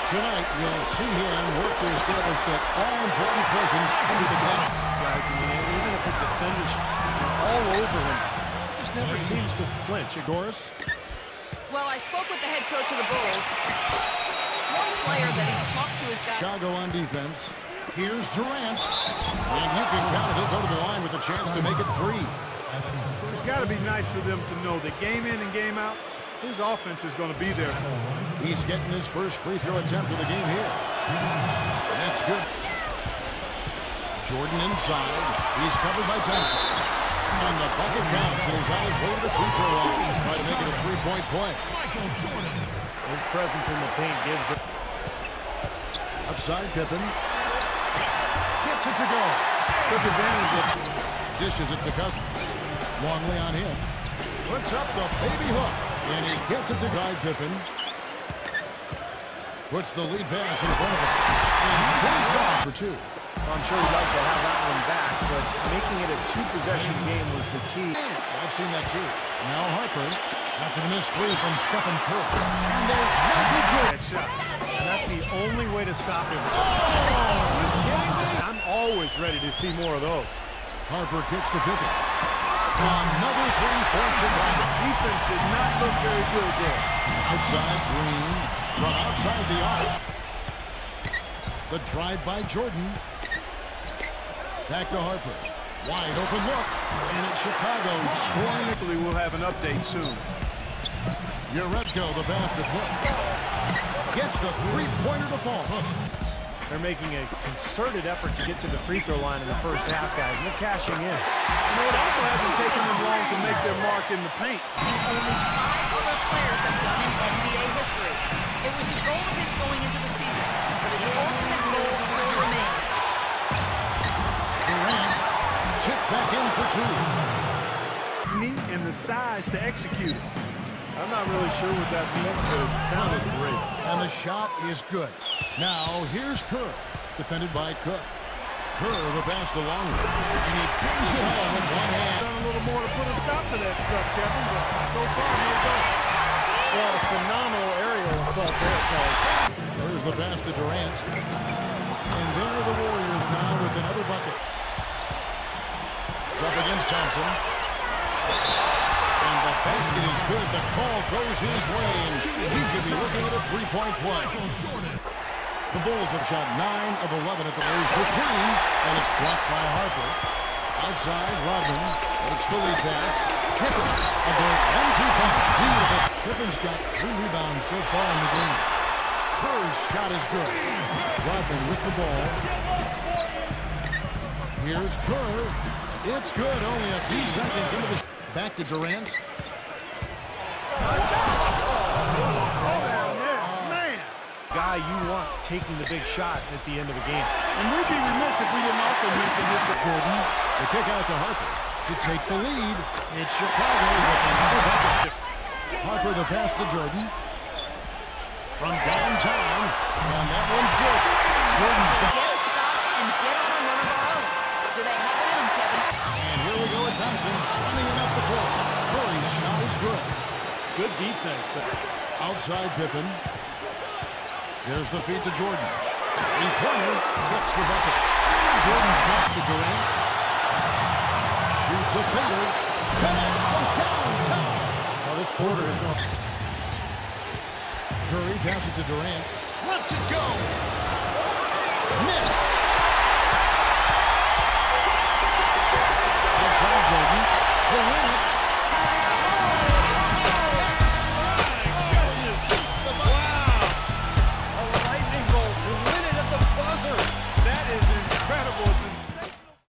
Tonight, you'll see him work to establish that all-important presence under the glass. Guys in the end, even if the defenders are all over him, just never seems to flinch. Doris. Well, I spoke with the head coach of the Bulls. One player that he's talked to his guys. Chicago on defense. Here's Durant. And you can count it. Go to the line with a chance to make it 3. It's got to be nice for them to know that game in and game out, his offense is going to be there for him. He's getting his first free throw attempt of the game here. That's good. Jordan inside. He's covered by Thompson. And the bucket counts. And he's on his way to the free throw line. Try to make it a 3-point play. His presence in the paint gives it. Upside Pippen. Gets it to go. Took advantage of it. Dishes it to Cousins. Longley on him. Puts up the baby hook. And he gets it to guide Pippen. Puts the lead pass in front of him. And finished off for 2. I'm sure he'd like to have that one back, but making it a 2-possession game was the key. I've seen that too. Now Harper after the missed 3 from Stephen Curry. And there's Michael Jordan. That shot. And that's the only way to stop him. Oh! Are you kidding me? I'm always ready to see more of those. Harper kicks to Pippen. Another 3 for Chicago. Defense did not look very good there. Outside Green from outside the arc. The drive by Jordan. Back to Harper. Wide open look. And it's Chicago scoring. Hopefully we'll have an update soon. Uretko, the basket hook. Gets the 3-pointer to fall. They're making a concerted effort to get to the free throw line in the first half, guys. And they're cashing in. You know, it also hasn't taken them long to make their mark in the paint. Only 5 other players have done in NBA history. It was a goal of his going into the season, but his ultimate goal still remains. Durant tipped back in for 2. Knee and the size to execute it. I'm not really sure what that means, but it sounded great. And the shot is good. Now here's Kerr, defended by Cook. Kerr the pass to Longley, and he pings it home with one hand. Done a little more to put a stop to that stuff, Kevin, but so far, no go. Well, a phenomenal aerial assault there, fellas. There's the pass to Durant. And there are the Warriors now with another bucket. It's up against Thompson. And the basket is good. The call goes his way, and he could be looking at a 3-point play. The Bulls have shot 9 of 11 at the race for 3, and it's blocked by Harper. Outside, Rodman makes the lead pass. Pippen, a great 1-2 punch. Beautiful. Pippen's got 3 rebounds so far in the game. Kerr's shot is good. Rodman with the ball. Here's Kerr. It's good. Only a few seconds into the... Back to Durant. Guy you want taking the big shot at the end of a game. And we'd be remiss if we didn't also mention this at Jordan. The kick out to Harper to take the lead. It's Chicago with another bucket. Harper the pass to Jordan. From downtown. And that one's good. Jordan's back. Get his stops and get on a run of our own. Do they have it in them, Kevin? And here we go with Thompson running it up the floor. Curry's shot is good. Good defense, but outside Pippen. There's the feed to Jordan. 3-pointer gets the bucket. Jordan's back to Durant. Shoots a fader. Connects from downtown. well, this quarter is going. Curry passes it to Durant. Lets it go. Missed.